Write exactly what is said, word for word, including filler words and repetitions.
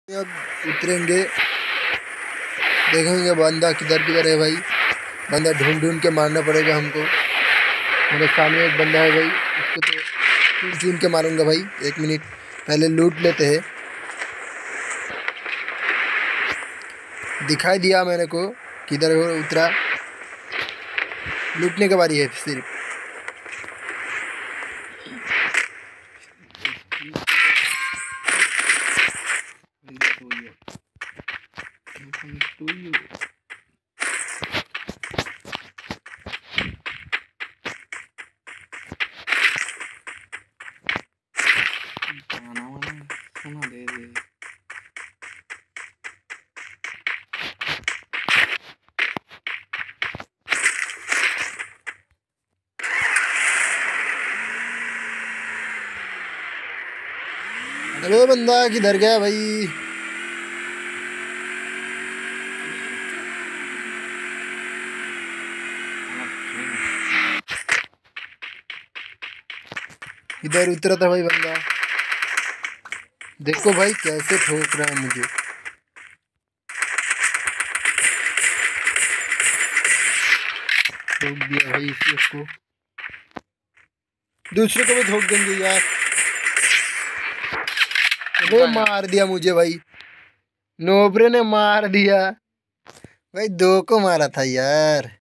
अब उतरेंगे, देखेंगे बंदा किधर किधर है भाई। बंदा ढूंढ ढूंढ के मारना पड़ेगा हमको। मेरे सामने एक बंदा है भाई, उसको तो चुन चुन के मारूंगा भाई। एक मिनट पहले लूट लेते हैं। दिखाई दिया मेरे को किधर वो उतरा। लूटने की बारी है सिर्फ। दे दे अरे बंदा किधर गया भाई। इधर उतरा था भाई बंदा। देखो भाई कैसे ठोक रहा है मुझे। ठोक दिया भाई इस को। दूसरे को भी ठोक देंगे यार। अरे मार दिया मुझे भाई। नोबरे ने मार दिया भाई। दो को मारा था यार।